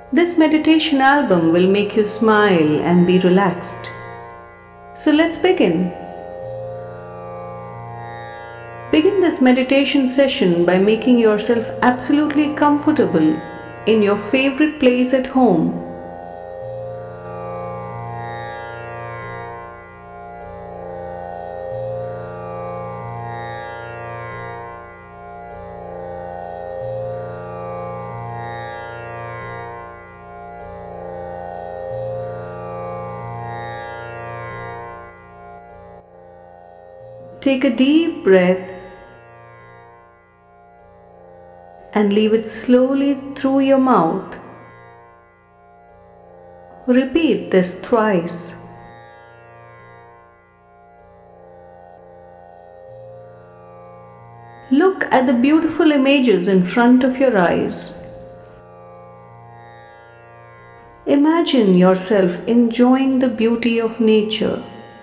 This meditation album will make you smile and be relaxed. So let's begin. Begin this meditation session by making yourself absolutely comfortable in your favorite place at home. Take a deep breath and leave it slowly through your mouth. Repeat this thrice. Look at the beautiful images in front of your eyes. Imagine yourself enjoying the beauty of nature.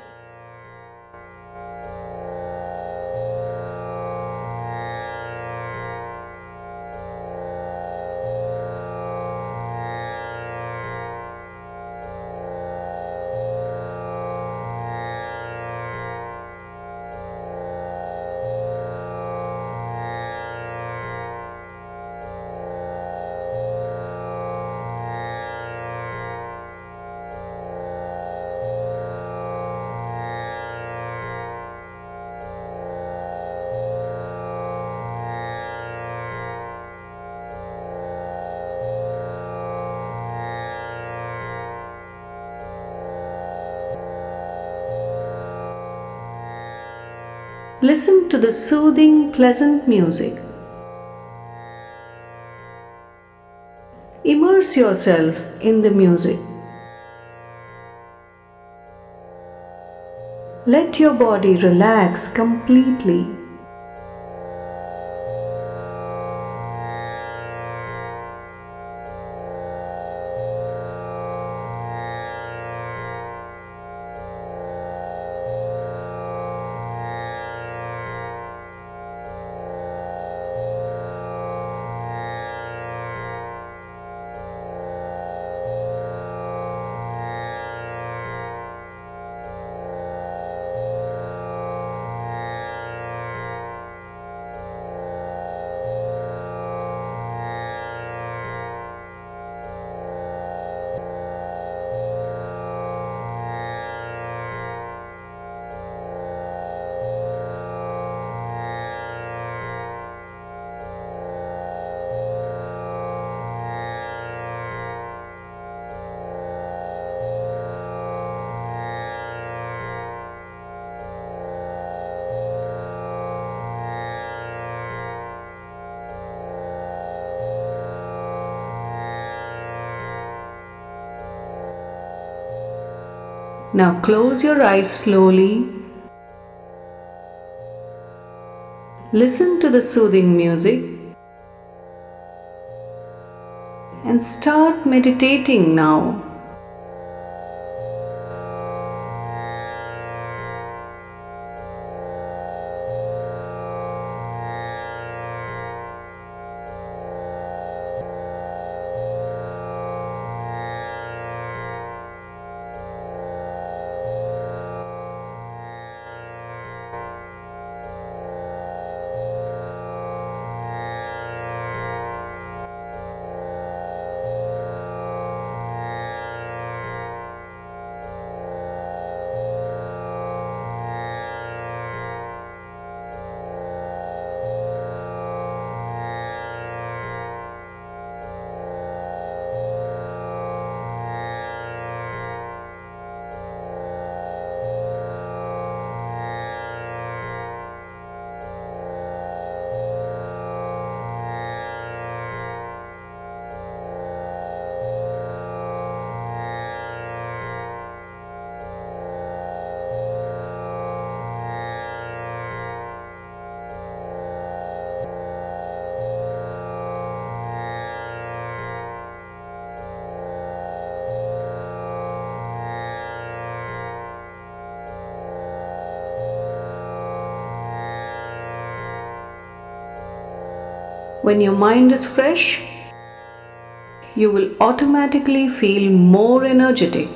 Listen to the soothing, pleasant music. Immerse yourself in the music. Let your body relax completely. Now close your eyes slowly. Listen to the soothing music and start meditating now. When your mind is fresh, you will automatically feel more energetic.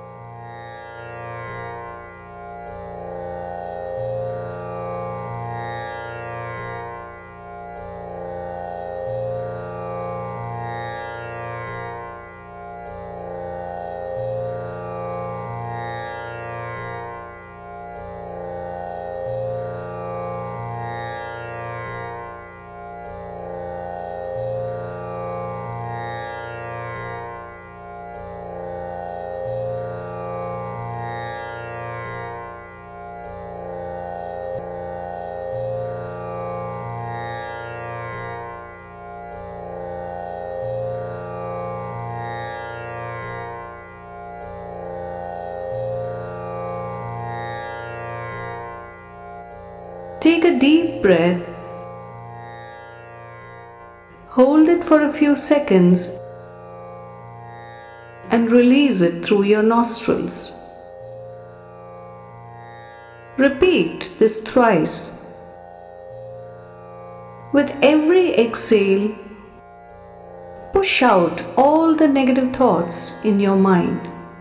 Take a deep breath, hold it for a few seconds, and release it through your nostrils. Repeat this thrice. With every exhale, push out all the negative thoughts in your mind.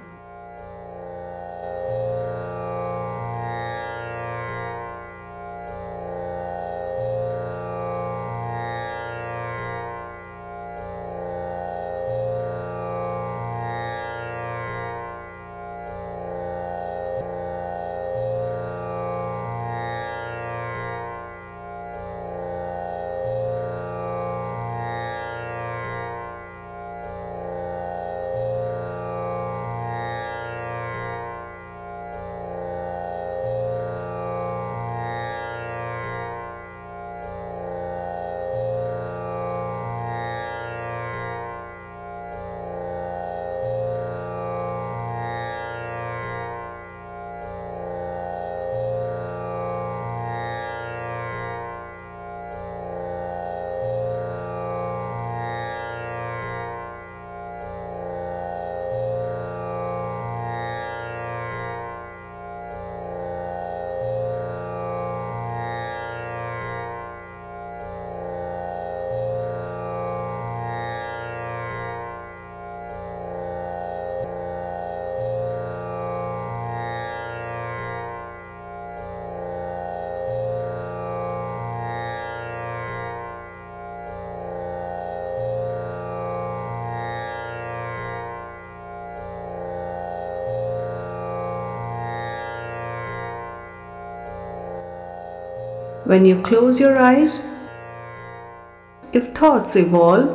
When you close your eyes, if thoughts evolve,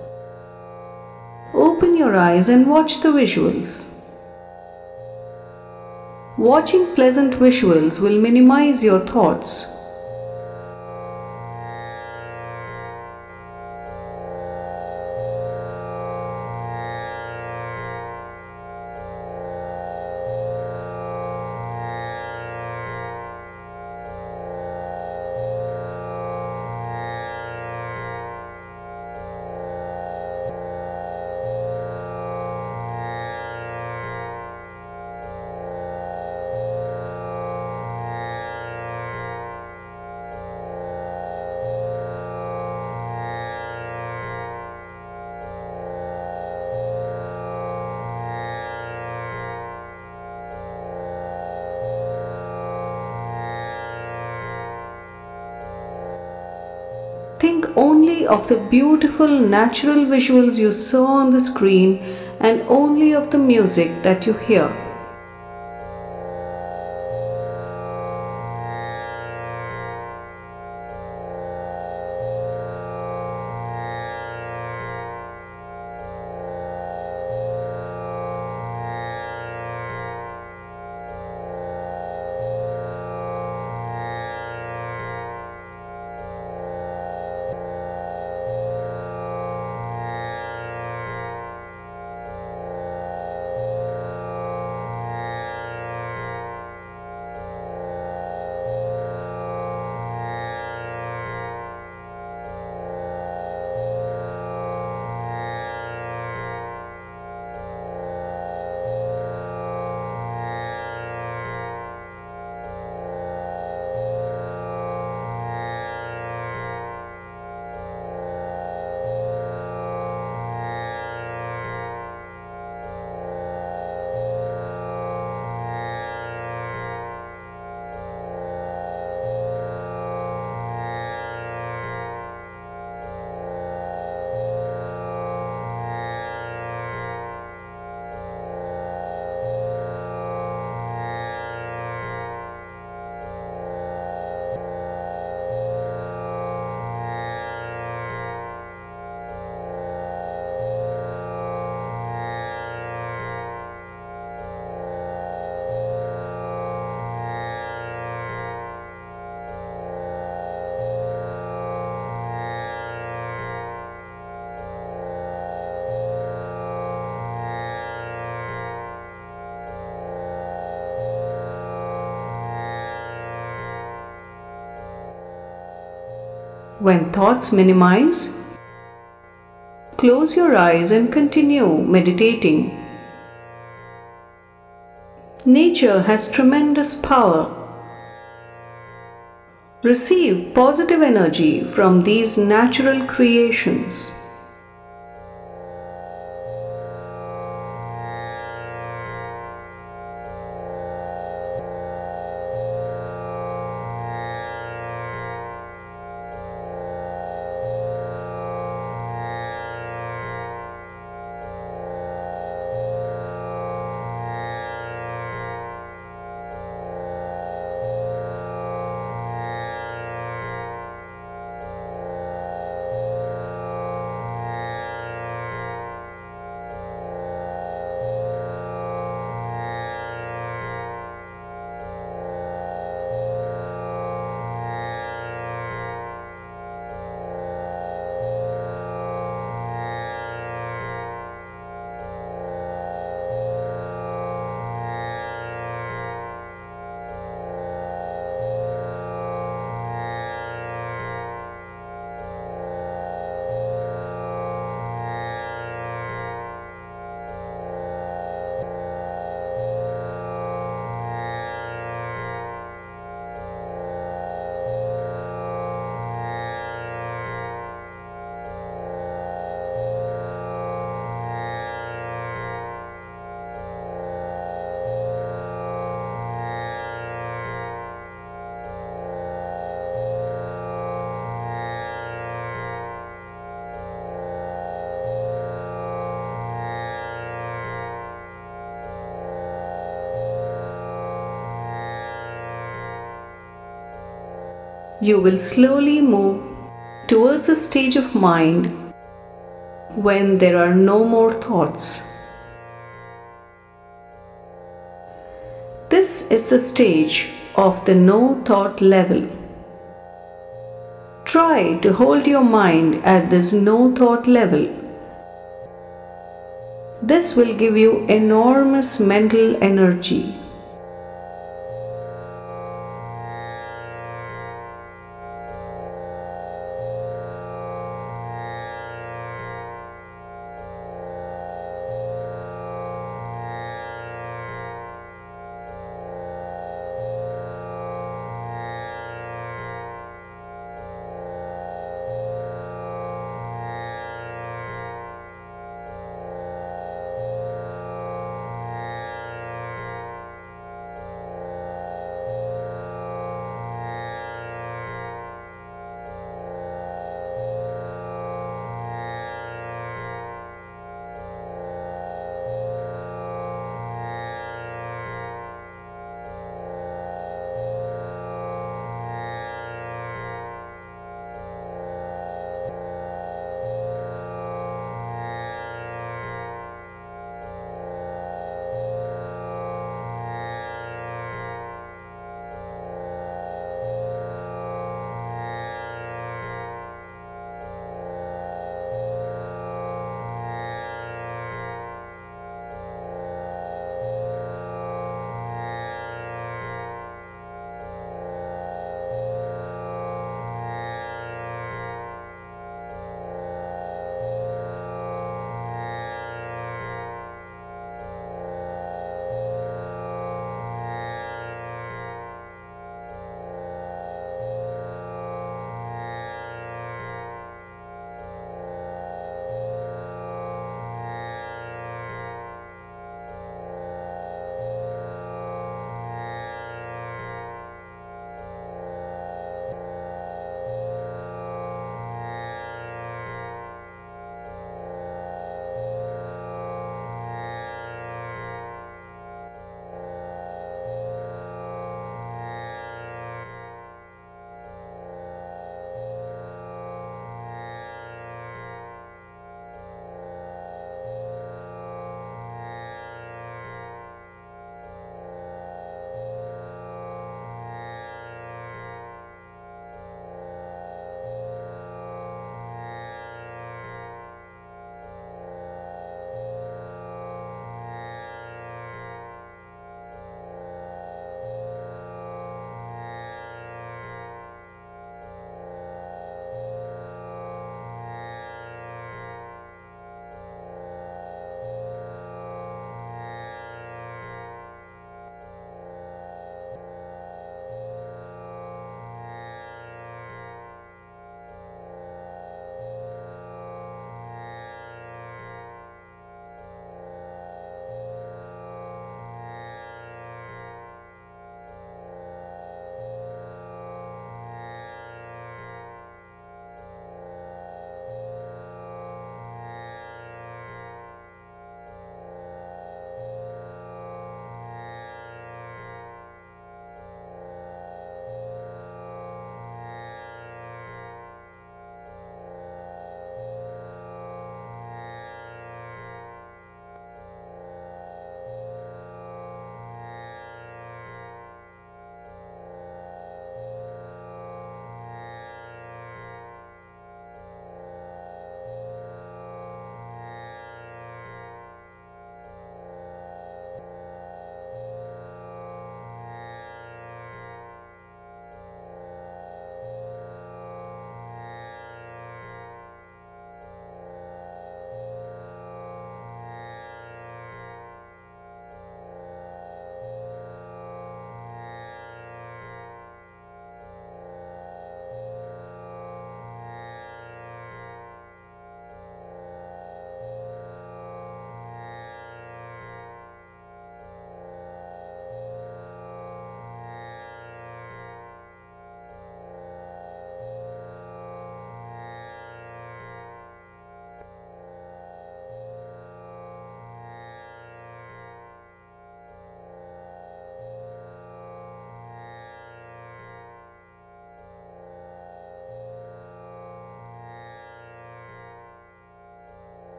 open your eyes and watch the visuals. Watching pleasant visuals will minimize your thoughts. Think only of the beautiful natural visuals you saw on the screen and only of the music that you hear. When thoughts minimize, close your eyes and continue meditating. Nature has tremendous power. Receive positive energy from these natural creations. You will slowly move towards a stage of mind when there are no more thoughts. This is the stage of the no thought level. Try to hold your mind at this no thought level. This will give you enormous mental energy.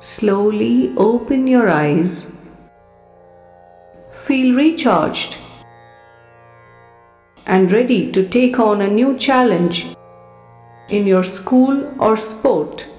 Slowly open your eyes. Feel recharged and ready to take on a new challenge in your school or sport.